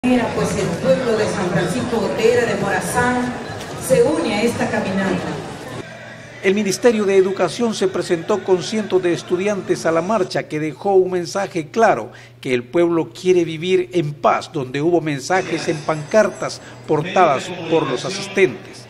Pues el pueblo de San Francisco Gotera de Morazán se une a esta caminata. El Ministerio de Educación se presentó con cientos de estudiantes a la marcha que dejó un mensaje claro, que el pueblo quiere vivir en paz, donde hubo mensajes en pancartas portadas por los asistentes.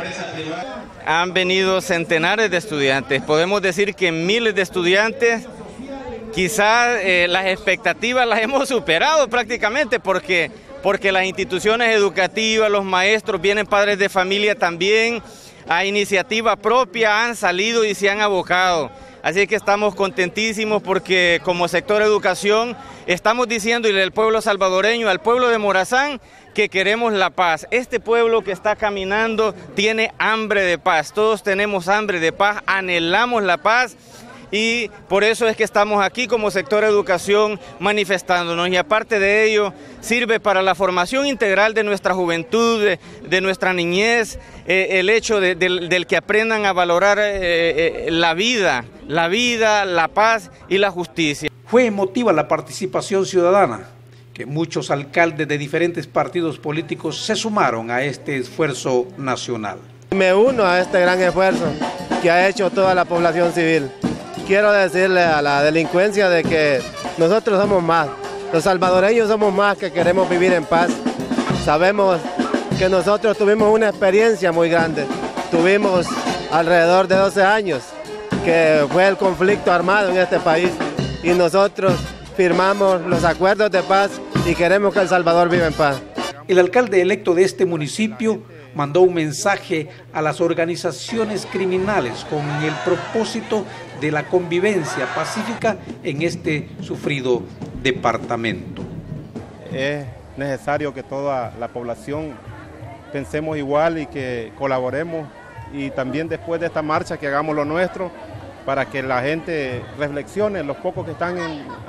Han venido centenares de estudiantes, podemos decir que miles de estudiantes. Quizás las expectativas las hemos superado prácticamente porque las instituciones educativas, los maestros, vienen padres de familia también, a iniciativa propia han salido y se han abocado. Así que estamos contentísimos porque como sector educación estamos diciéndole al pueblo salvadoreño, al pueblo de Morazán, que queremos la paz. Este pueblo que está caminando tiene hambre de paz, todos tenemos hambre de paz, anhelamos la paz. Y por eso es que estamos aquí como sector educación manifestándonos, y aparte de ello sirve para la formación integral de nuestra juventud, de nuestra niñez, el hecho del que aprendan a valorar la vida, la paz y la justicia. Fue emotiva la participación ciudadana, que muchos alcaldes de diferentes partidos políticos se sumaron a este esfuerzo nacional. Me uno a este gran esfuerzo que ha hecho toda la población civil. Quiero decirle a la delincuencia de que nosotros somos más, los salvadoreños somos más que queremos vivir en paz. Sabemos que nosotros tuvimos una experiencia muy grande, tuvimos alrededor de 12 años que fue el conflicto armado en este país y nosotros firmamos los acuerdos de paz y queremos que El Salvador viva en paz. El alcalde electo de este municipio mandó un mensaje a las organizaciones criminales con el propósito de la convivencia pacífica en este sufrido departamento. Es necesario que toda la población pensemos igual y que colaboremos, y también después de esta marcha que hagamos lo nuestro para que la gente reflexione, los pocos que están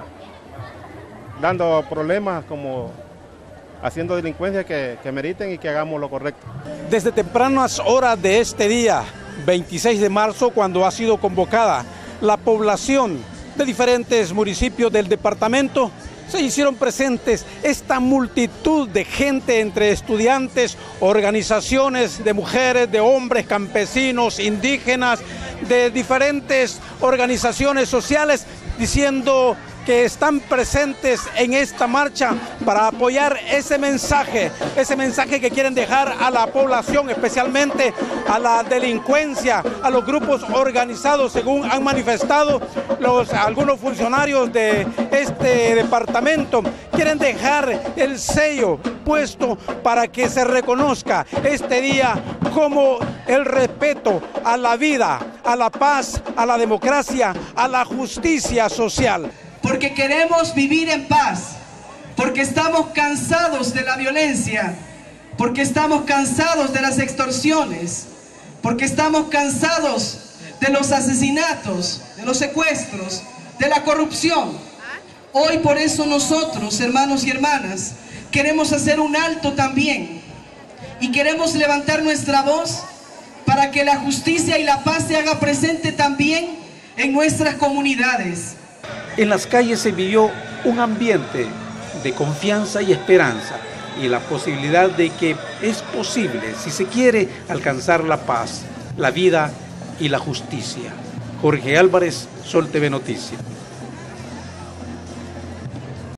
dando problemas como haciendo delincuencia que meriten, y que hagamos lo correcto. Desde tempranas horas de este día, 26 de marzo, cuando ha sido convocada la población de diferentes municipios del departamento, se hicieron presentes esta multitud de gente entre estudiantes, organizaciones de mujeres, de hombres, campesinos, indígenas, de diferentes organizaciones sociales, diciendo que están presentes en esta marcha para apoyar ese mensaje que quieren dejar a la población, especialmente a la delincuencia, a los grupos organizados, según han manifestado algunos funcionarios de este departamento. Quieren dejar el sello puesto para que se reconozca este día como el respeto a la vida, a la paz, a la democracia, a la justicia social. Porque queremos vivir en paz, porque estamos cansados de la violencia, porque estamos cansados de las extorsiones, porque estamos cansados de los asesinatos, de los secuestros, de la corrupción. Hoy por eso nosotros, hermanos y hermanas, queremos hacer un alto también y queremos levantar nuestra voz para que la justicia y la paz se haga presente también en nuestras comunidades. En las calles se vivió un ambiente de confianza y esperanza, y la posibilidad de que es posible, si se quiere, alcanzar la paz, la vida y la justicia. Jorge Álvarez, Sol TV Noticias.